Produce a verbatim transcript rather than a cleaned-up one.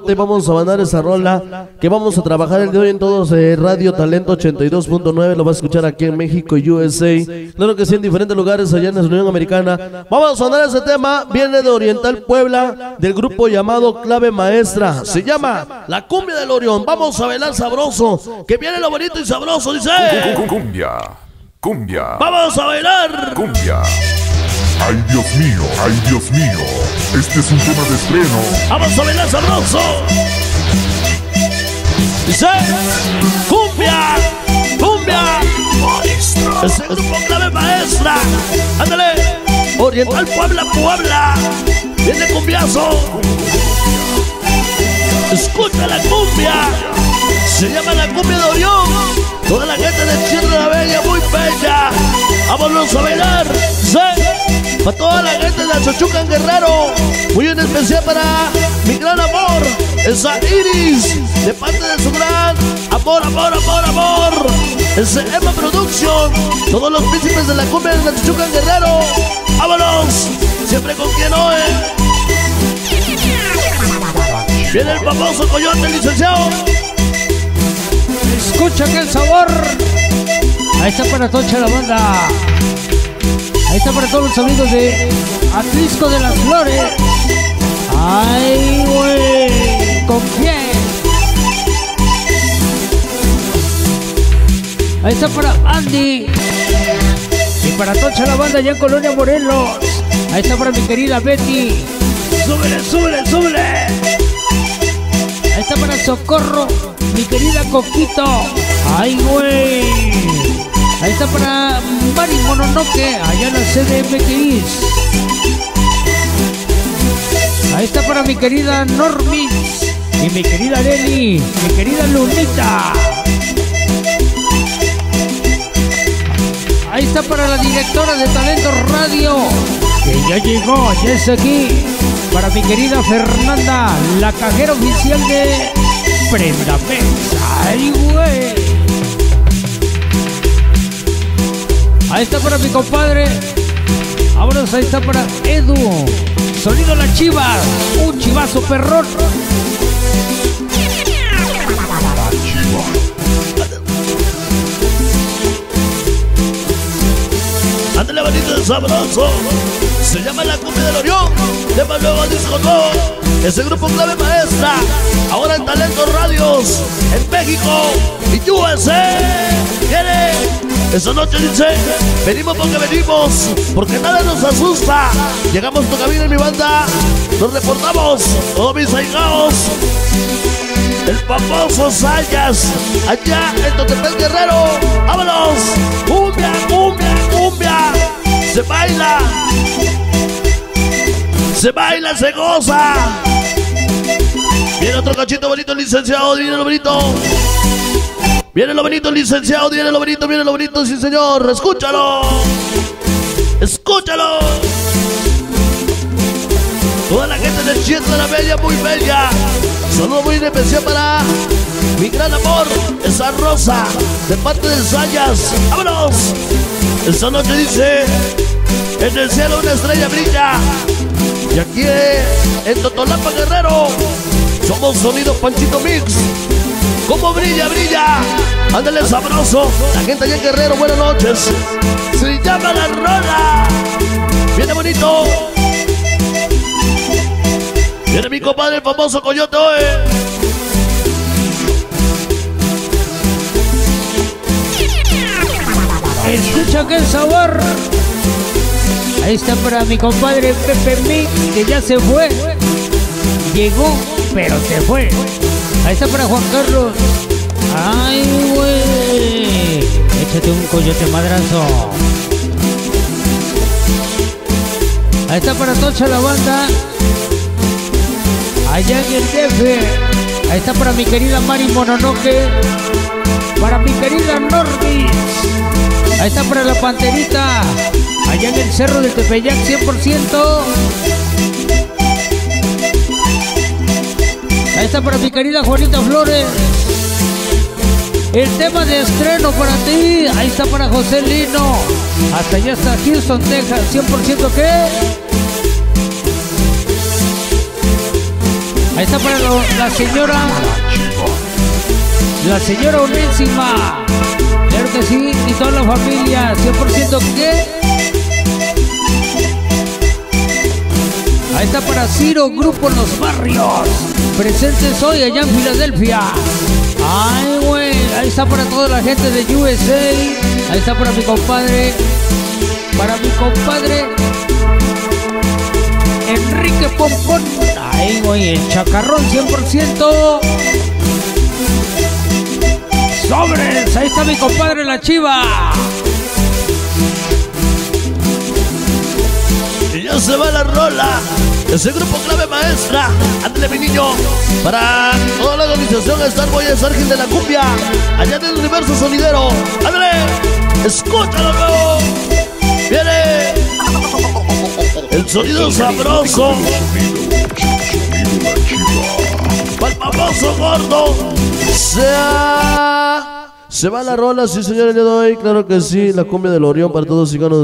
Coyote, vamos a mandar esa rola que vamos a trabajar el de hoy en todos eh, Radio Talento ochenta y dos punto nueve. Lo va a escuchar aquí en México y U S A. Claro que sí, en diferentes lugares allá en la Unión Americana. Vamos a mandar ese tema. Viene de Oriental Puebla, del grupo llamado Clave Maestra. Se llama La Cumbia del Orión. Vamos a bailar sabroso, que viene lo bonito y sabroso, dice. Cumbia, cumbia. Vamos a bailar. Cumbia. Ay, Dios mío, ay, Dios mío. Este es un tema de estreno. Vamos a bailar sabroso. Dice, cumbia, cumbia. Maestra. Es el grupo Clave Maestra. Ándale. Oriental Puebla, Puebla. Viene cumbiazo. Escucha la cumbia. Se llama La Cumbia de Orión. Toda la gente de Tierra la Bella, muy bella. Vámonos a bailar. Sí. Para toda la gente de Achochucan, Guerrero. Muy en especial para mi gran amor, esa Iris, de parte de su gran amor, amor, amor, amor. Ese Emma Production. Todos los príncipes de la cumbia de Achochucan, Guerrero. Vámonos. Siempre con quien hoy. Viene el famoso Coyote, licenciado. Escucha que el sabor. Ahí está para Tocha la banda. Ahí está para todos los amigos de Atlisco de las Flores. Ay, güey. ¿Con quién? Ahí está para Andy. Y para Tocha la banda allá en Colonia Morelos. Ahí está para mi querida Betty. Súbele, súbele, súbele. Ahí está para Socorro, mi querida Coquito. Ay, güey. Ahí está para Mari Mononoke, allá en la C D M X. Ahí está para mi querida Normis y mi querida Leli, mi querida Lunita. Ahí está para la directora de Talento Radio, que ya llegó, ya está aquí. Para mi querida Fernanda, la cajera oficial de Prenda Mesa. Ay, güey. Ahí está para mi compadre. Vámonos, ahí está para Edu. Sonido La Chiva. Un chivazo perrón. La Chiva. Ándale, bonito de sabroso. Se llama La Cumbia del Orión. Tema luego disco nuevo. Ese grupo Clave Maestra. Ahora en Talento Radios. En México y U S A. Viene. Esa noche dice, venimos porque venimos, porque nada nos asusta. Llegamos a tu cabina en mi banda, nos reportamos, todos mis ahijados. El famoso Sayas, allá en Totepec, Guerrero. ¡Vámonos! ¡Cumbia, cumbia, cumbia! Se baila, se baila, se goza. Viene otro cachito bonito, licenciado, viene lo bonito. Viene lo bonito, licenciado, viene lo bonito, viene lo bonito, sí señor, escúchalo, escúchalo. Toda la gente de Tierra la Bella, muy bella. Saludo muy especial para mi gran amor, esa Rosa, de parte de Sayas. ¡Vámonos! Esta noche dice, en el cielo una estrella brilla. Y aquí en Totolapa, Guerrero, somos Sonido Panchito Mix. ¿Cómo brilla, brilla? Ándale sabroso. La gente allá en Guerrero, buenas noches. Se llama La Rola. Viene bonito. Viene mi compadre, el famoso Coyote hoy. Escucha que el sabor. Ahí está para mi compadre Pepe Mix, que ya se fue. Llegó, pero se fue. Ahí está para Juan Carlos. Ay, güey. Échate un coyote madrazo. Ahí está para Tocha la banda. Allá en el D F. Ahí está para mi querida Mari Mononoke. Para mi querida Normis. Ahí está para la Panterita. Allá en el Cerro de Tepeyac, cien por ciento. Ahí está para mi querida Juanita Flores. El tema de estreno para ti. Ahí está para José Lino. Hasta allá está Houston, Texas. cien por ciento que Ahí está para lo, la señora. La señora Onésima. Claro que sí. Y toda la familia. cien por ciento que. Ahí está para Ciro, Grupo Los Barrios. Presentes hoy allá en Filadelfia. Ay, güey. Ahí está para toda la gente de U S A. Ahí está para mi compadre. Para mi compadre Enrique Pompón. Ahí, güey. El chacarrón cien por ciento. Sobres. Ahí está mi compadre La Chiva. Y ya se va la rola. Ese grupo Clave Maestra. Ándale, mi niño. Para toda la organización Starboy y Sargent de la Cumbia. Allá en el universo sonidero. Ándale. Escúchalo luego. Viene el sonido sabroso. Pa'l famoso gordo. Sea. Se va la rola, sí señor, el día de hoy. Claro que sí. La cumbia del Orión para todos los iconos